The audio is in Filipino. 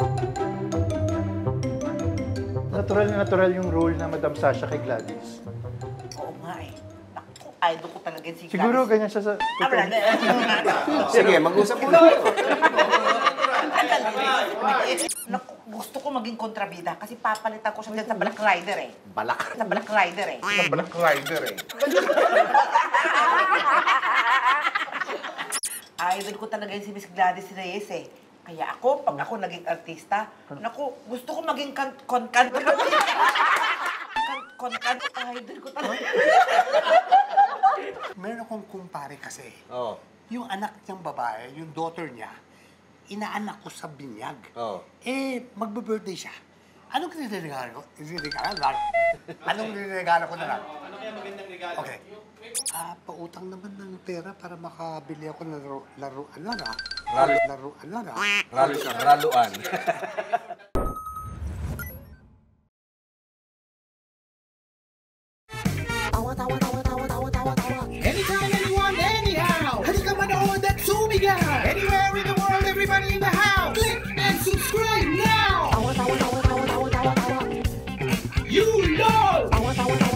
Natural na natural yung role na Madam Sasha kay Gladys. Oo nga eh. Naku, idol ko talaga si Gladys. Siguro ganyan siya sa... Wala na. Sige, mag-usap muna tayo. Naku, gusto ko maging kontrabida kasi papalitan ko siya dyan sa Black Rider eh. Balak. Sa Black Rider eh. Sa Black Rider eh. Idol ko talaga yun si Miss Gladys Reyes eh. Kaya ako, pag ako naging artista, naku, gusto ko maging idol ko talaga. Meron akong kumpare kasi. Oo. Yung anak niyang babae, yung daughter niya, inaanak ko sa binyag. Oo. Eh, magbe-birthday siya. Anong niregalo ko? Anong niregalo ko na lang? Ano kaya magandang regalo? Okay. Pautang naman ng pera para makabili ako ng laruan lang ah. Laruan lang ah. Raluan. Anytime, anyone, anyhow. Halika manood at sumigaw. Anywhere in the world, everybody in the house. Click and subscribe now. You know.